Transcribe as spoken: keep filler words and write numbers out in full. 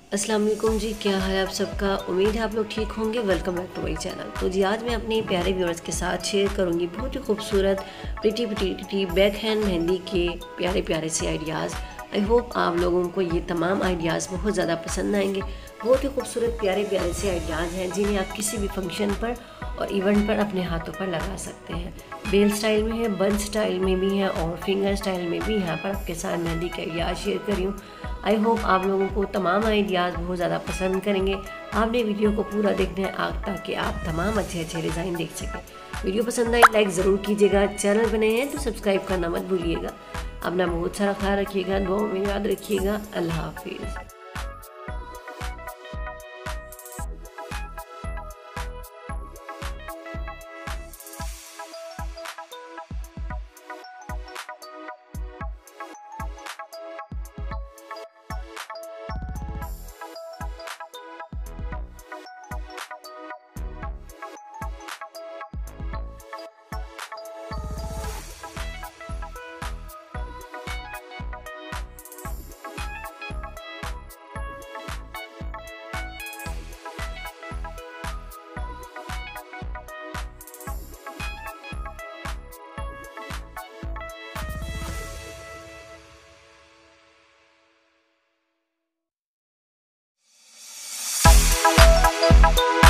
अस्सलाम वालेकुम जी, क्या हाल है आप सबका। उम्मीद है आप लोग ठीक होंगे। Welcome back to my channel. तो जी आज मैं अपने प्यारे व्यूअर्स के साथ शेयर करूंगी बहुत ही खूबसूरत प्रिटी प्रिटी बैक हैंड मेहंदी के प्यारे प्यारे से आइडियाज़। आई होप आप लोगों को ये तमाम आइडियाज़ बहुत ज़्यादा पसंद आएंगे। बहुत ही खूबसूरत प्यारे प्यारे से आइडियाज़ हैं जिन्हें आप किसी भी फंक्शन पर और इवेंट पर अपने हाथों पर लगा सकते हैं। बेल स्टाइल में है, बन स्टाइल में भी है और फिंगर स्टाइल में भी यहाँ पर आपके साथ मेहंदी का आइडियाज़ शेयर करी हूँ। आई होप आप लोगों को तमाम आइडियाज़ बहुत ज़्यादा पसंद करेंगे। आपने वीडियो को पूरा देखना है आग ताकि आप तमाम अच्छे अच्छे डिज़ाइन देख सकें। वीडियो पसंद आए लाइक ज़रूर कीजिएगा। चैनल बने हैं तो सब्सक्राइब करना मत भूलिएगा। अपना बहुत सारा ख्याल रखिएगा, दुआ में याद रखिएगा। अल्लाह हाफिज़। We'll be right back.